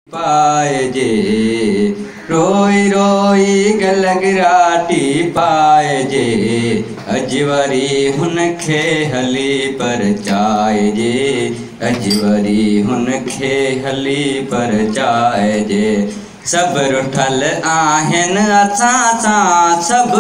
पाए जे रोई रोई गलगराटी पाए जे अजवरी हुनखे हली पर चाए जे अजवरी हुनखे हली पर चाए जे सब रुठल आहिनि असां सां सब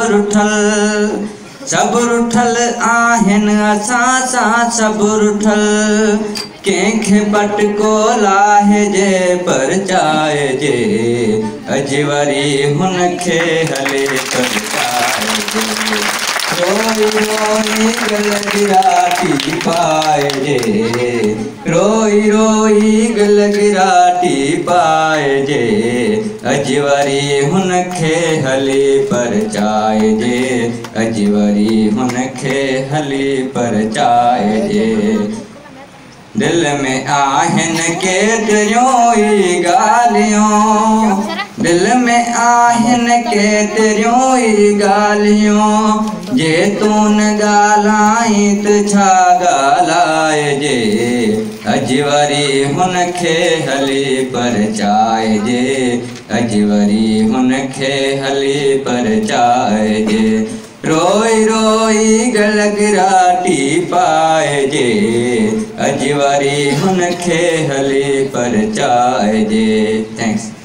रुठल आहिनि असां सां सब रुठल कंहिंखे पटको लाहे जे पर चाए जे अजवरी हुनखे हले पर चाए जे रोई रोई गलगराटी पाए जे रोई रोई गलगराटी पाए जे अजवरी हुनखे हले पर चाए जे अजवरी हुनखे हले पर चाए जे दिल में आहिनि केतिरियूं ई ॻाल्हियूं दिल में आहिनि केतिरियूं ई ॻाल्हियूं जे तूं न ॻाल्हाई त छा ॻाल्हाए जे अजवरी हुनखे हली पर चाए जे अजवरी हुनखे हली पर चाए जे रोई रोई गलगराटी पाए जे अजवरी हुनखे हली पर चाए जे। थैंक्स।